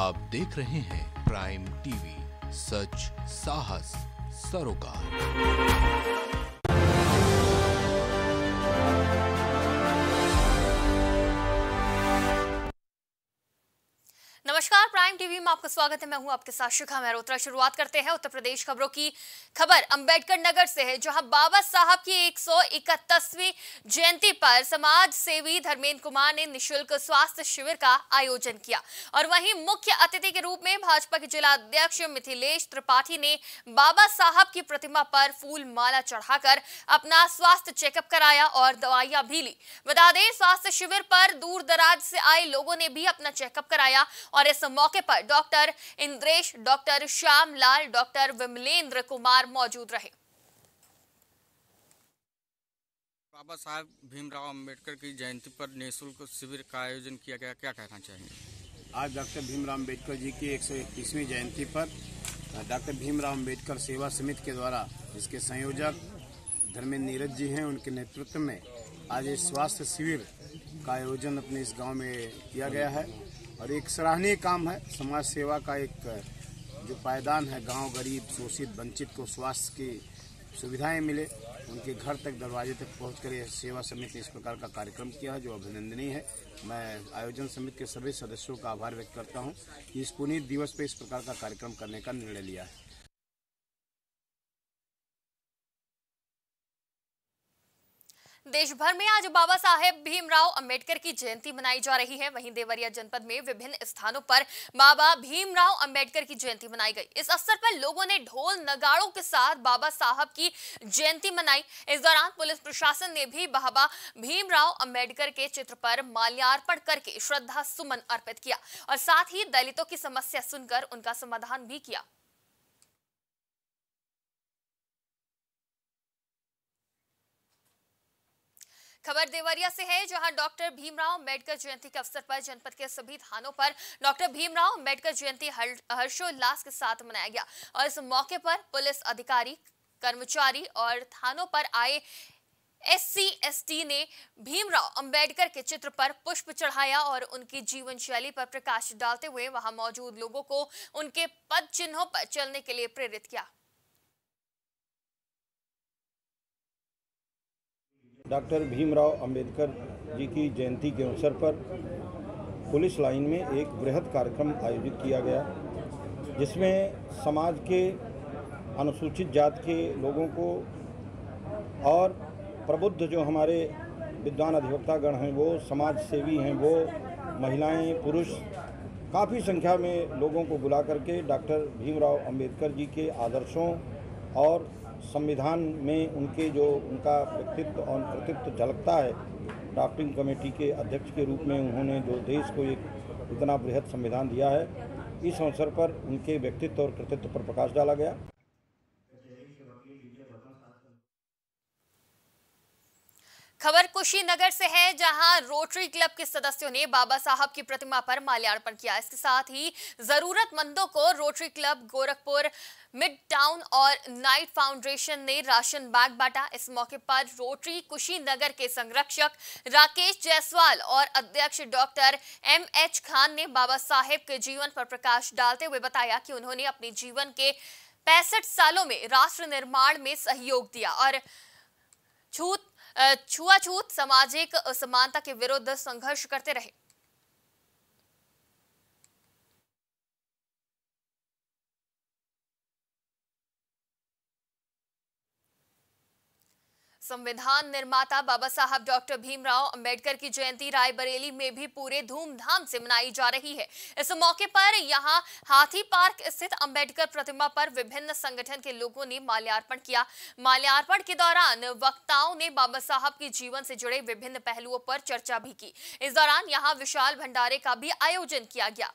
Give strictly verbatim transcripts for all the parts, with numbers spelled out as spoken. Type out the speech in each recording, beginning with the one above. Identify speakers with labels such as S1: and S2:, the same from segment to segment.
S1: आप देख रहे हैं प्राइम टीवी, सच साहस सरोकार।
S2: नमस्कार, प्राइम टीवी में आपका स्वागत है। मैं हूं आपके साथ शिखा मेहरोत्रा। शुरुआत करते हैं उत्तर प्रदेश खबरों की। खबर अंबेडकर नगर से है, जहां बाबा साहब की एक सौ इकतीसवीं जयंती पर समाज सेवी धर्मेंद्र कुमार ने निशुल्क स्वास्थ्य शिविर का आयोजन किया और वहीं मुख्य अतिथि के रूप में भाजपा के जिला अध्यक्ष मिथिलेश त्रिपाठी ने बाबा साहब की प्रतिमा पर फूल माला चढ़ाकर अपना स्वास्थ्य चेकअप कराया और दवाइयां भी ली। बता दें, स्वास्थ्य शिविर पर दूर दराज से आए लोगों ने भी अपना चेकअप कराया और इस मौके पर doctor Indresh, doctor Shyam Lal, doctor Vimlendra Kumar मौजूद रहे।
S3: बाबा साहब भीमराव अंबेडकर की जयंती पर निःशुल्क शिविर का आयोजन किया गया, क्या कहना चाहेंगे?
S4: आज डॉक्टर भीमराव अंबेडकर जी की एक सौ इक्कीसवीं जयंती पर डॉक्टर भीमराव अंबेडकर सेवा समिति के द्वारा, जिसके संयोजक धर्मेंद्र नीरज जी हैं, उनके नेतृत्व में आज इस स्वास्थ्य शिविर का आयोजन अपने इस गांव में किया गया है और एक सराहनीय काम है। समाज सेवा का एक जो पायदान है, गांव गरीब शोषित वंचित को स्वास्थ्य की सुविधाएं मिले, उनके घर तक दरवाजे तक पहुंचकर यह सेवा समिति ने इस प्रकार का कार्यक्रम किया है, जो अभिनंदनीय है। मैं आयोजन समिति के सभी सदस्यों का आभार व्यक्त करता हूं कि इस पुनीत दिवस पर इस प्रकार का कार्यक्रम करने का निर्णय लिया है।
S2: देश भर में आज बाबा साहेब भीमराव अंबेडकर की जयंती मनाई जा रही है। वहीं देवरिया जनपद में विभिन्न स्थानों पर बाबा भीमराव अंबेडकर की जयंती मनाई गई। इस अवसर पर लोगों ने ढोल नगाड़ों के साथ बाबा साहब की जयंती मनाई। इस दौरान पुलिस प्रशासन ने भी बाबा भीमराव अंबेडकर के चित्र पर माल्यार्पण करके श्रद्धा सुमन अर्पित किया और साथ ही दलितों की समस्या सुनकर उनका समाधान भी किया। खबर देवरिया से है, जहां डॉक्टर भीमराव अंबेडकर जयंती के अवसर पर जनपद के सभी थानों पर डॉक्टर भीमराव अंबेडकर जयंती हर्षोल्लास के साथ मनाया गया और इस मौके पर पुलिस अधिकारी, कर्मचारी और थानों पर आए एससी एसटी ने भीमराव अंबेडकर के चित्र पर पुष्प चढ़ाया और उनकी जीवन शैली पर प्रकाश डालते हुए वहां मौजूद लोगों को उनके पद चिन्हों पर चलने के लिए प्रेरित किया।
S5: डॉक्टर भीमराव अंबेडकर जी की जयंती के अवसर पर पुलिस लाइन में एक बृहद कार्यक्रम आयोजित किया गया, जिसमें समाज के अनुसूचित जाति के लोगों को और प्रबुद्ध जो हमारे विद्वान अधिवक्तागण हैं, वो समाज सेवी हैं, वो महिलाएं, पुरुष, काफ़ी संख्या में लोगों को बुला करके डॉक्टर भीमराव अंबेडकर जी के आदर्शों और संविधान में उनके जो उनका व्यक्तित्व और कृतित्व झलकता है। ड्राफ्टिंग कमेटी के अध्यक्ष के रूप में उन्होंने जो देश को एक इतना बृहद संविधान दिया है, इस अवसर पर उनके व्यक्तित्व और कृतित्व पर प्रकाश डाला गया।
S2: खबर कुशीनगर से है, जहां रोटरी क्लब के सदस्यों ने बाबा साहब की प्रतिमा पर माल्यार्पण किया। इसके साथ ही जरूरतमंदों को Rotary Club Gorakhpur, Midtown और नाइट फाउंडेशन ने राशन बैग बांटा। इस मौके पर रोटरी कुशीनगर के संरक्षक राकेश जायसवाल और अध्यक्ष डॉक्टर एम एच खान ने बाबा साहेब के जीवन पर प्रकाश डालते हुए बताया कि उन्होंने अपने जीवन के पैंसठ सालों में राष्ट्र निर्माण में सहयोग दिया और छूत छुआछूत, सामाजिक असमानता के विरुद्ध संघर्ष करते रहे। संविधान निर्माता बाबा साहब डॉक्टर भीमराव अंबेडकर की जयंती रायबरेली में भी पूरे धूमधाम से मनाई जा रही है। इस मौके पर यहां हाथी पार्क स्थित अंबेडकर प्रतिमा पर विभिन्न संगठन के लोगों ने माल्यार्पण किया। माल्यार्पण के दौरान वक्ताओं ने बाबा साहब के जीवन से जुड़े विभिन्न पहलुओं पर चर्चा भी की। इस दौरान यहां विशाल भंडारे का भी आयोजन किया गया।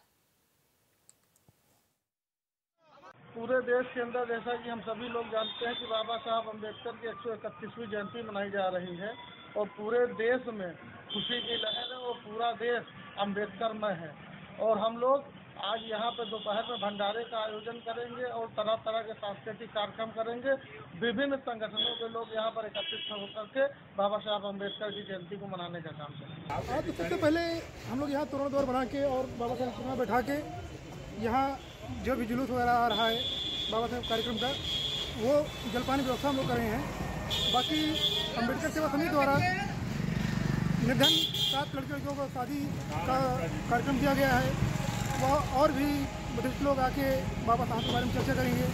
S6: पूरे देश के अंदर, जैसा कि हम सभी लोग जानते हैं कि बाबा साहब अम्बेडकर की एक सौ इकतीसवीं जयंती मनाई जा रही है और पूरे देश में खुशी की लहर है और पूरा देश अम्बेडकरमय है। और हम लोग आज यहाँ पे दोपहर में भंडारे का आयोजन करेंगे और तरह तरह के सांस्कृतिक कार्यक्रम करेंगे। विभिन्न संगठनों के लोग यहाँ पर एकत्रित होकर के बाबा साहब अम्बेडकर की जयंती को मनाने का काम करेंगे।
S7: आज तो सबसे पहले हम लोग यहाँ तोरण द्वार बना के और बाबा साहब की प्रतिमा बैठा के यहाँ जो भी जुलूस वगैरह आ रहा है बाबा साहब कार्यक्रम का, वो जलपान की व्यवस्था हम लोग कर रहे हैं। बाकी अम्बेडकर सेवा समिति द्वारा निर्धन सात लड़के लड़कियों को शादी का कार्यक्रम किया गया है। वह और भी वरिष्ठ लोग आके बाबा साहब के बारे में चर्चा करेंगे।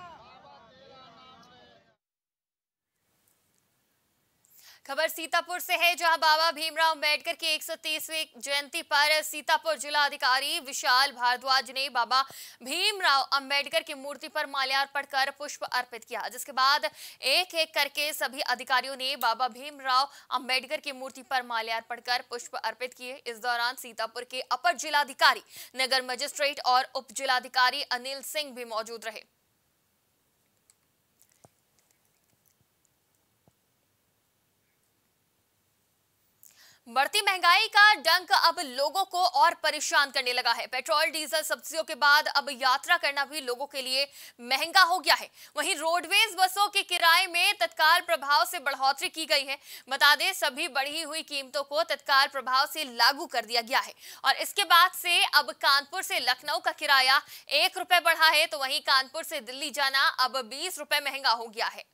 S2: खबर सीतापुर से है, जहां बाबा भीमराव अंबेडकर की एक सौ तीसवीं जयंती पर सीतापुर जिलाधिकारी विशाल भारद्वाज ने बाबा भीमराव अंबेडकर की मूर्ति पर माल्यार्पण कर पुष्प अर्पित किया, जिसके बाद एक एक करके सभी अधिकारियों ने बाबा भीमराव अंबेडकर की मूर्ति पर माल्यार्पण कर पुष्प अर्पित किए। इस दौरान सीतापुर के अपर जिलाधिकारी, नगर मजिस्ट्रेट और उप जिलाधिकारी अनिल सिंह भी मौजूद रहे। बढ़ती महंगाई का डंक अब लोगों को और परेशान करने लगा है। पेट्रोल डीजल सब्सिडियों के बाद अब यात्रा करना भी लोगों के लिए महंगा हो गया है। वहीं रोडवेज बसों के किराए में तत्काल प्रभाव से बढ़ोतरी की गई है। बता दें, सभी बढ़ी हुई कीमतों को तत्काल प्रभाव से लागू कर दिया गया है और इसके बाद से अब कानपुर से लखनऊ का किराया एक रुपए बढ़ा है, तो वहीं कानपुर से दिल्ली जाना अब बीस रुपए महंगा हो गया है।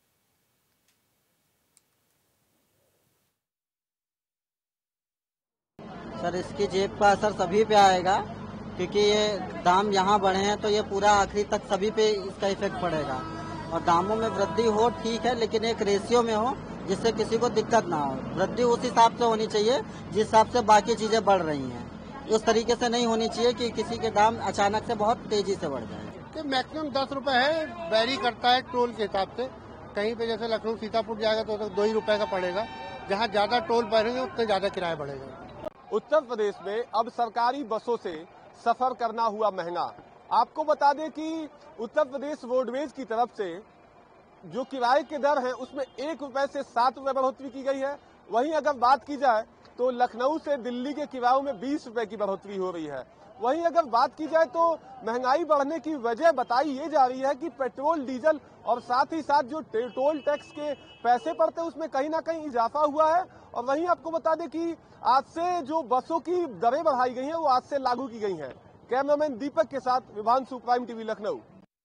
S8: सर, इसकी जेब का असर सभी पे आएगा, क्योंकि ये दाम यहाँ बढ़े हैं तो ये पूरा आखिरी तक सभी पे इसका इफेक्ट पड़ेगा। और दामों में वृद्धि हो ठीक है, लेकिन एक रेशियो में हो जिससे किसी को दिक्कत ना हो। वृद्धि उस हिसाब से होनी चाहिए जिस हिसाब से बाकी चीजें बढ़ रही हैं। उस तरीके से नहीं होनी चाहिए कि किसी के दाम अचानक से बहुत तेजी से बढ़ जाए।
S9: मैक्सिमम दस रुपए है, वेरी करता है टोल के हिसाब से। कहीं पे जैसे लखनऊ सीतापुर जाएगा तो, तो दो ही रुपए का पड़ेगा, जहाँ ज्यादा टोल बढ़ेंगे उतने ज्यादा किराया बढ़ेगा।
S10: उत्तर प्रदेश में अब सरकारी बसों से सफर करना हुआ महंगा। आपको बता दें कि उत्तर प्रदेश रोडवेज की तरफ से जो किराए के दर है उसमें एक रुपए से सात रुपए बढ़ोतरी की गई है। वहीं अगर बात की जाए तो लखनऊ से दिल्ली के किरायों में बीस रुपए की बढ़ोतरी हो रही है। वहीं अगर बात की जाए तो महंगाई बढ़ने की वजह बताई ये जा रही है कि पेट्रोल डीजल और साथ ही साथ जो टोल टैक्स के पैसे पड़ते हैं उसमें कहीं ना कहीं इजाफा हुआ है। और वहीं आपको बता दें कि आज से जो बसों की दरें बढ़ाई गई हैं वो आज से लागू की गई हैं। कैमरामैन दीपक के साथ विभांशु, प्राइम टीवी, लखनऊ।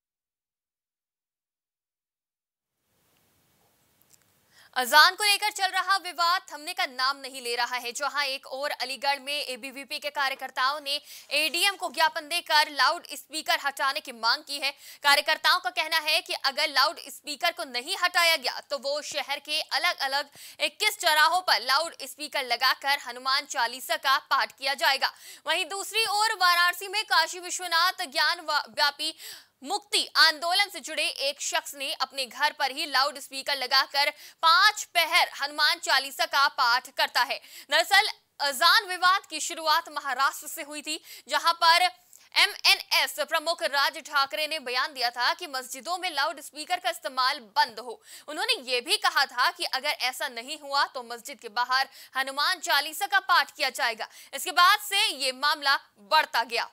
S2: अजान को लेकर चल रहा विवाद थमने का नाम नहीं ले रहा है, जहां एक और अलीगढ़ में एबीवीपी के कार्यकर्ताओं ने एडीएम को ज्ञापन देकर लाउड स्पीकर हटाने की मांग की है। कार्यकर्ताओं का कहना है कि अगर लाउड स्पीकर को नहीं हटाया गया तो वो शहर के अलग अलग इक्कीस चौराहों पर लाउड स्पीकर लगाकर हनुमान चालीसा का पाठ किया जाएगा। वहीं दूसरी ओर वाराणसी में काशी विश्वनाथ ज्ञान व्यापी मुक्ति आंदोलन से जुड़े एक शख्स ने अपने घर पर ही लाउड स्पीकर लगाकर पांच पहर हनुमान चालीसा का पाठ करता है। दरअसल अजान विवाद की शुरुआत महाराष्ट्र से हुई थी, जहां पर एमएनएस प्रमुख राज ठाकरे ने बयान दिया था कि मस्जिदों में लाउड स्पीकर का इस्तेमाल बंद हो। उन्होंने ये भी कहा था कि अगर ऐसा नहीं हुआ तो मस्जिद के बाहर हनुमान चालीसा का पाठ किया जाएगा। इसके बाद से ये मामला बढ़ता गया।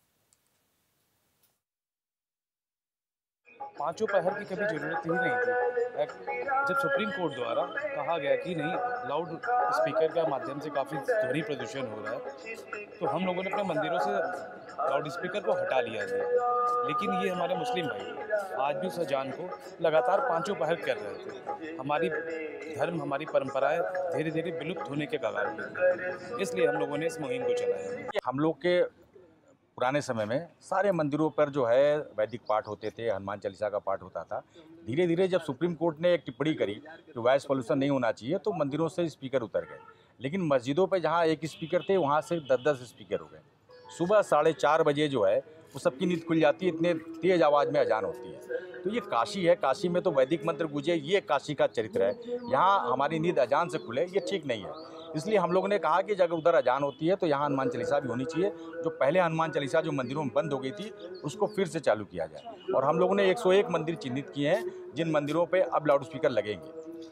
S11: पांचों पहर की कभी जरूरत ही नहीं थी। जब सुप्रीम कोर्ट द्वारा कहा गया कि नहीं, लाउड स्पीकर के माध्यम से काफ़ी ध्वनि प्रदूषण हो रहा है, तो हम लोगों ने अपने मंदिरों से लाउड स्पीकर को हटा लिया गया। लेकिन ये हमारे मुस्लिम भाई आज भी उस अजान को लगातार पांचों पहर कर रहे थे। हमारी धर्म, हमारी परंपराएं धीरे धीरे विलुप्त होने के कगार पे, इसलिए हम लोगों ने इस मुहिम को चलाया।
S12: हम लोग के पुराने समय में सारे मंदिरों पर जो है वैदिक पाठ होते थे, हनुमान चालीसा का पाठ होता था। धीरे धीरे जब सुप्रीम कोर्ट ने एक टिप्पणी करी कि वॉइस पॉल्यूशन नहीं होना चाहिए, तो मंदिरों से स्पीकर उतर गए। लेकिन मस्जिदों पे जहाँ एक स्पीकर थे वहाँ से दस दस स्पीकर हो गए। सुबह साढ़े चार बजे जो है वो सबकी नींद खुल जाती है, इतने तेज़ आवाज़ में अजान होती है। तो ये काशी है, काशी में तो वैदिक मंत्र गूंजे, ये काशी का चरित्र है। यहाँ हमारी नींद अजान से खुले, ये ठीक नहीं है। इसलिए हम लोगों ने कहा कि अगर उधर अजान होती है तो यहाँ हनुमान चालीसा भी होनी चाहिए। जो पहले हनुमान चालीसा जो मंदिरों में बंद हो गई थी उसको फिर से चालू किया जाए। और हम लोगों ने एक सौ एक मंदिर चिन्हित किए हैं जिन मंदिरों पे अब लाउड स्पीकर लगेंगे।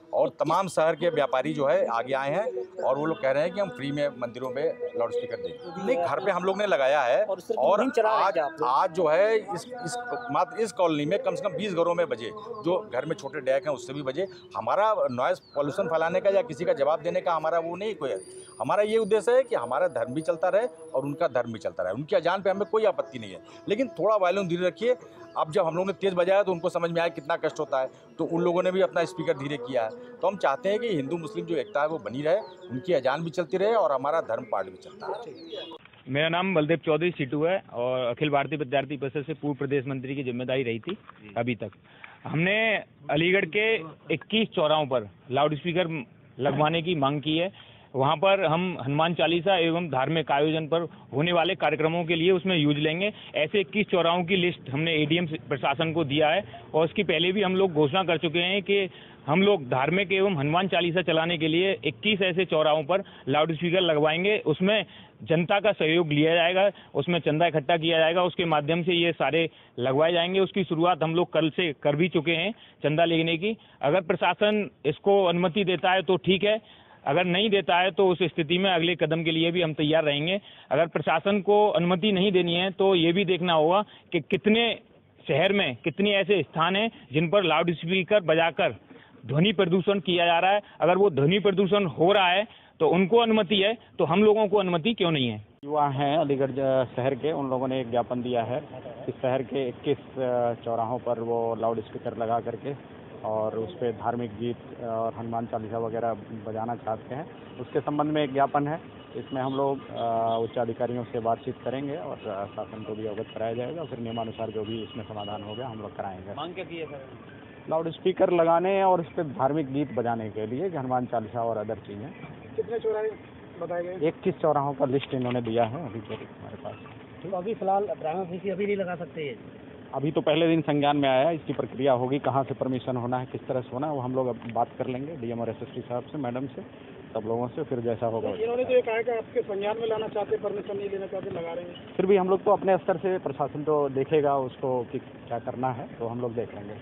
S12: और तमाम शहर के व्यापारी जो है आगे आए हैं और वो लोग कह रहे हैं कि हम फ्री में मंदिरों में लाउड स्पीकर देंगे। नहीं, घर पे हम लोग ने लगाया है और आज आज जो है इस इस मात्र इस कॉलोनी में कम से कम बीस घरों में बजे, जो घर में छोटे डेक हैं उससे भी बजे। हमारा नॉइज़ पॉल्यूशन फैलाने का या किसी का जवाब देने का हमारा वो नहीं कोई है। हमारा ये उद्देश्य है कि हमारा धर्म भी चलता रहे और उनका धर्म भी चलता रहे। उनकी अजान पे हमें कोई आपत्ति नहीं है, लेकिन थोड़ा वॉल्यूम धीरे रखिए। अब जब हम लोगों ने तेज़ बजाया तो उनको समझ में आया कितना कष्ट होता है, तो उन लोगों ने भी अपना स्पीकर धीरे किया है। तो हम चाहते हैं कि हिंदू मुस्लिम जो एकता है वो बनी रहे, उनकी अजान भी चलती रहे और हमारा धर्म पाठ भी चलता रहे।
S13: मेरा नाम बलदेव चौधरी सीटू है और अखिल भारतीय विद्यार्थी परिषद से पूर्व प्रदेश मंत्री की जिम्मेदारी रही थी अभी तक। हमने अलीगढ़ के इक्कीस चौराहों पर लाउड स्पीकर लगवाने की मांग की है। वहाँ पर हम हनुमान चालीसा एवं धार्मिक आयोजन पर होने वाले कार्यक्रमों के लिए उसमें यूज लेंगे। ऐसे इक्कीस चौराहों की लिस्ट हमने एडीएम प्रशासन को दिया है और उसकी पहले भी हम लोग घोषणा कर चुके हैं कि हम लोग धार्मिक एवं हनुमान चालीसा चलाने के लिए इक्कीस ऐसे चौराहों पर लाउड स्पीकर लगवाएंगे। उसमें जनता का सहयोग लिया जाएगा, उसमें चंदा इकट्ठा किया जाएगा, उसके माध्यम से ये सारे लगवाए जाएंगे। उसकी शुरुआत हम लोग कल से कर भी चुके हैं चंदा लेने की। अगर प्रशासन इसको अनुमति देता है तो ठीक है, अगर नहीं देता है तो उस स्थिति में अगले कदम के लिए भी हम तैयार रहेंगे। अगर प्रशासन को अनुमति नहीं देनी है तो ये भी देखना होगा कि कितने शहर में कितने ऐसे स्थान हैं जिन पर लाउड स्पीकर बजाकर ध्वनि प्रदूषण किया जा रहा है। अगर वो ध्वनि प्रदूषण हो रहा है तो उनको अनुमति है, तो हम लोगों को अनुमति क्यों नहीं है।
S14: युवा हैं अलीगढ़ शहर के, उन लोगों ने एक ज्ञापन दिया है कि शहर के इक्कीस चौराहों पर वो लाउड स्पीकर लगा करके और उस पर धार्मिक गीत और हनुमान चालीसा वगैरह बजाना चाहते हैं। उसके संबंध में एक ज्ञापन है, इसमें हम लोग उच्च अधिकारियों से बातचीत करेंगे और शासन को भी अवगत कराया जाएगा। फिर नियमानुसार जो भी इसमें समाधान हो गया हम लोग कराएंगे।
S13: मांग क्या की है सर?
S14: लाउड स्पीकर लगाने और उस पर धार्मिक गीत बजाने के लिए हनुमान चालीसा और अदर चीज़ें।
S7: कितने चौराहे बताए गए?
S14: इक्कीस चौराहों का लिस्ट इन्होंने दिया है अभी तक हमारे पास।
S15: तो अभी फिलहाल प्राइमा फेसी अभी नहीं लगा सकते ये?
S14: अभी तो पहले दिन संज्ञान में आया है, इसकी प्रक्रिया होगी, कहाँ से परमिशन होना है, किस तरह से होना है, वो हम लोग अब बात कर लेंगे डीएम और एसएसपी साहब से, मैडम से, सब लोगों से, फिर जैसा होगा।
S7: इन्होंने तो ये कहा कि आपके संज्ञान में लाना चाहते, परमिशन नहीं लेना चाहते, लगा रहे हैं।
S14: फिर भी हम लोग तो अपने स्तर से, प्रशासन तो देखेगा उसको कि क्या करना है, तो हम लोग देख लेंगे।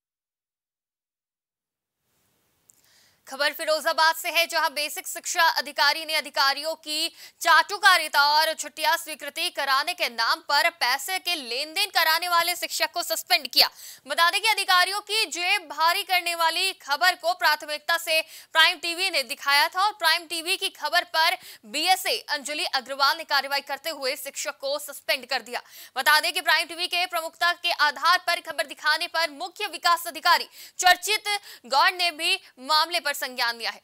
S2: खबर फिरोजाबाद से है, जहां बेसिक शिक्षा अधिकारी ने अधिकारियों की चाटुकारिता और छुट्टियां स्वीकृति कराने के नाम पर पैसे के लेन देन कराने वाले शिक्षक को सस्पेंड किया। बता दें कि अधिकारियों की जेब भारी करने वाली खबर को प्राथमिकता से प्राइम टीवी ने दिखाया था और प्राइम टीवी की खबर पर बीएसए अंजलि अग्रवाल ने कार्रवाई करते हुए शिक्षक को सस्पेंड कर दिया। बता दें कि प्राइम टीवी के प्रमुखता के आधार पर खबर दिखाने पर मुख्य विकास अधिकारी चर्चित गौड़ ने भी मामले पर संज्ञान लिया है।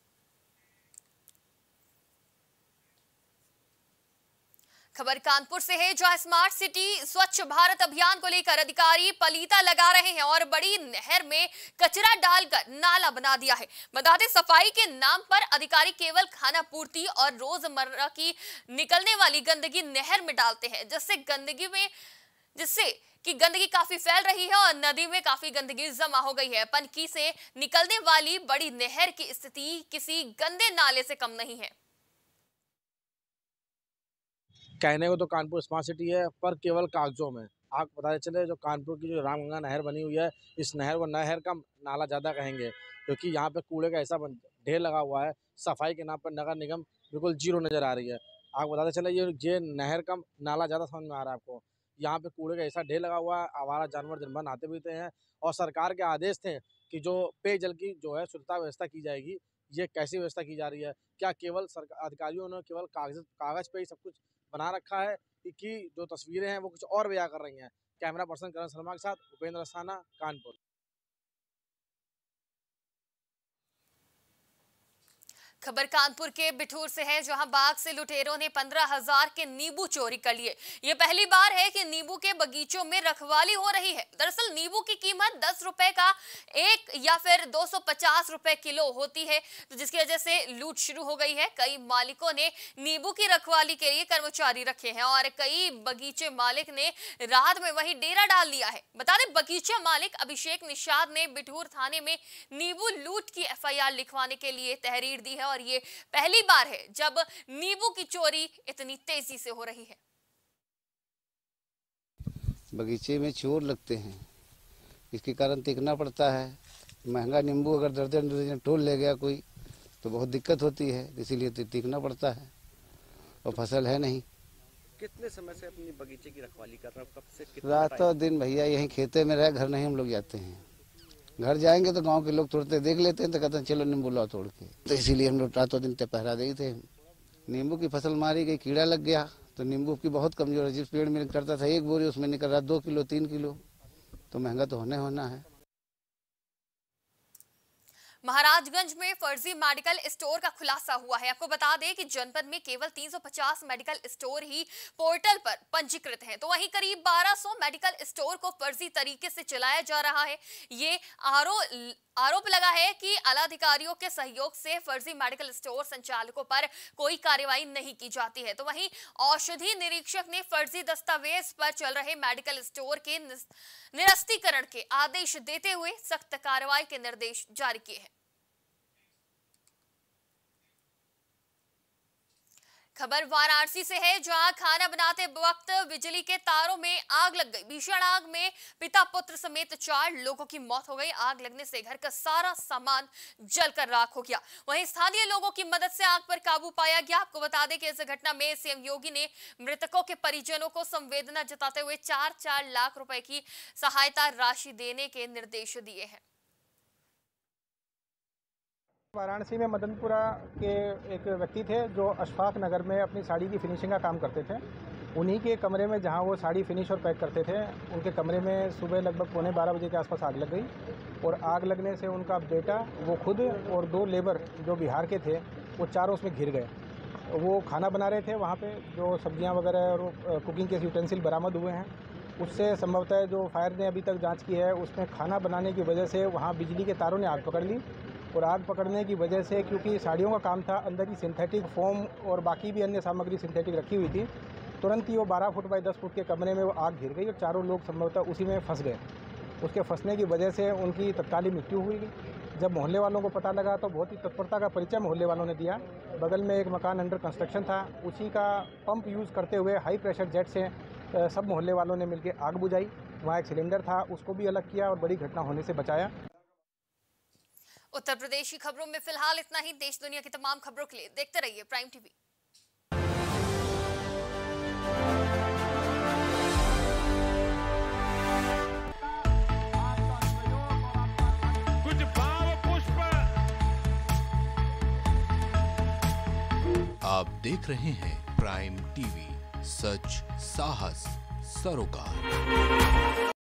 S2: खबर कानपुर से है, जहां स्मार्ट सिटी स्वच्छ भारत अभियान को लेकर अधिकारी पलीता लगा रहे हैं और बड़ी नहर में कचरा डालकर नाला बना दिया है। बता दें, सफाई के नाम पर अधिकारी केवल खाना पूर्ति और रोजमर्रा की निकलने वाली गंदगी नहर में डालते हैं, जिससे गंदगी में जिससे कि गंदगी काफी फैल रही है और नदी में काफी गंदगी जमा हो गई है। पनकी से निकलने वाली बड़ी नहर की स्थिति किसी गंदे नाले से कम नहीं है।
S16: कहने को तो कानपुर स्मार्ट सिटी है, पर केवल कागजों में। आपको पता चले जो कानपुर की जो रामगंगा नहर बनी हुई है, इस नहर को नहर का नाला ज़्यादा कहेंगे, क्योंकि यहाँ पे कूड़े का ऐसा ढेर लगा हुआ है। सफाई के नाम पर नगर निगम बिल्कुल जीरो नज़र आ रही है। आपको बताते चले ये ये नहर का नाला ज़्यादा समझ में आ रहा है आपको। यहाँ पे कूड़े का ऐसा ढेर लगा हुआ है, आवारा जानवर दिन भर नहाते पीते हैं और सरकार के आदेश थे कि जो पेयजल की जो है शुद्धता व्यवस्था की जाएगी, ये कैसी व्यवस्था की जा रही है? क्या केवल सरकार अधिकारियों ने केवल कागज कागज पे ही सब कुछ बना रखा है कि जो तस्वीरें हैं वो कुछ और बयां कर रही हैं? कैमरा पर्सन करण शर्मा के साथ उपेंद्र अस्थाना, कानपुर।
S2: खबर कानपुर के बिठूर से है, जहां बाग से लुटेरों ने पंद्रह हजार के नींबू चोरी कर लिए। ये पहली बार है कि नींबू के बगीचों में रखवाली हो रही है। दरअसल नींबू की कीमत दस रुपए का एक या फिर दो सौ पचास रुपए किलो होती है, तो जिसकी वजह से लूट शुरू हो गई है। कई मालिकों ने नींबू की रखवाली के लिए कर्मचारी रखे हैं और कई बगीचे मालिक ने रात में वहीं डेरा डाल लिया है। बता दें, बगीचा मालिक अभिषेक निषाद ने बिठूर थाने में नींबू लूट की एफ आई आर लिखवाने के लिए तहरीर दी है और ये पहली बार है जब नींबू की चोरी इतनी तेजी से हो रही है।
S17: बगीचे में चोर लगते हैं, इसके कारण देखना पड़ता है। महंगा नींबू अगर दर्जन दर्जन तोल ले गया कोई तो बहुत दिक्कत होती है, इसीलिए तो टीकना पड़ता है और फसल है नहीं।
S18: कितने समय से अपनी बगीचे की रखवाली कर रहे हो? कब से कितना
S17: रातों दिन भैया यहीं खेते में रहे, घर नहीं हम लोग जाते हैं। घर जाएंगे तो गांव के लोग तोड़ते देख लेते हैं तो कहते हैं चलो नींबू लाओ तोड़ के, तो इसीलिए हम लोग रातों दिन पहरा दे थे। नींबू की फसल मारी गई, कीड़ा लग गया तो नींबू की बहुत कमजोर है। जिस पेड़ में करता था एक बोरी उसमें निकल रहा दो किलो तीन किलो, तो महंगा तो होने होना है।
S2: महाराजगंज में फर्जी मेडिकल स्टोर का खुलासा हुआ है। आपको बता दें कि जनपद में केवल तीन सौ पचास मेडिकल स्टोर ही पोर्टल पर पंजीकृत हैं, तो वहीं करीब बारह सौ मेडिकल स्टोर को फर्जी तरीके से चलाया जा रहा है। ये आरोप आरोप लगा है कि आला अधिकारियों के सहयोग से फर्जी मेडिकल स्टोर संचालकों पर कोई कार्रवाई नहीं की जाती है। तो वहीं औषधि निरीक्षक ने फर्जी दस्तावेज पर चल रहे मेडिकल स्टोर के निरस्तीकरण के आदेश देते हुए सख्त कार्रवाई के निर्देश जारी किए हैं। खबर वाराणसी से है, जहां खाना बनाते वक्त बिजली के तारों में आग लग गई। भीषण आग में पिता पुत्र समेत चार लोगों की मौत हो गई। आग लगने से घर का सारा सामान जलकर राख हो गया। वहीं स्थानीय लोगों की मदद से आग पर काबू पाया गया। आपको बता दें कि इस घटना में सीएम योगी ने मृतकों के परिजनों को संवेदना जताते हुए चार चार लाख रुपए की सहायता राशि देने के निर्देश दिए हैं।
S19: वाराणसी में मदनपुरा के एक व्यक्ति थे जो अशफाक नगर में अपनी साड़ी की फिनिशिंग का काम करते थे। उन्हीं के कमरे में जहां वो साड़ी फिनिश और पैक करते थे, उनके कमरे में सुबह लगभग पौने बारह बजे के आसपास आग लग गई और आग लगने से उनका बेटा, वो खुद और दो लेबर जो बिहार के थे, वो चारों उसमें घिर गए। वो खाना बना रहे थे, वहाँ पे जो सब्जियाँ वगैरह और कुकिंग के यूटेंसिल बरामद हुए हैं। उससे संभवतः जो फायर ने अभी तक जाँच की है, उसमें खाना बनाने की वजह से वहाँ बिजली के तारों ने आग पकड़ ली और आग पकड़ने की वजह से, क्योंकि साड़ियों का काम था, अंदर ही सिंथेटिक फोम और बाकी भी अन्य सामग्री सिंथेटिक रखी हुई थी। तुरंत ही वो बारह फुट बाई दस फुट के कमरे में वो आग घिर गई और चारों लोग संभवतः उसी में फंस गए। उसके फंसने की वजह से उनकी तत्कालीन मृत्यु हुई। जब मोहल्ले वालों को पता लगा तो बहुत ही तत्परता का परिचय मोहल्ले वालों ने दिया। बगल में एक मकान अंडर कंस्ट्रक्शन था, उसी का पंप यूज़ करते हुए हाई प्रेशर जेट से सब मोहल्ले वालों ने मिलकर आग बुझाई। वहाँ एक सिलेंडर था, उसको भी अलग किया और बड़ी घटना होने से बचाया।
S2: उत्तर प्रदेश की खबरों में फिलहाल इतना ही। देश दुनिया की तमाम खबरों के लिए देखते रहिए प्राइम टीवी।
S1: कुछ भाव पुष्प आप देख रहे हैं प्राइम टीवी, सच साहस सरोकार।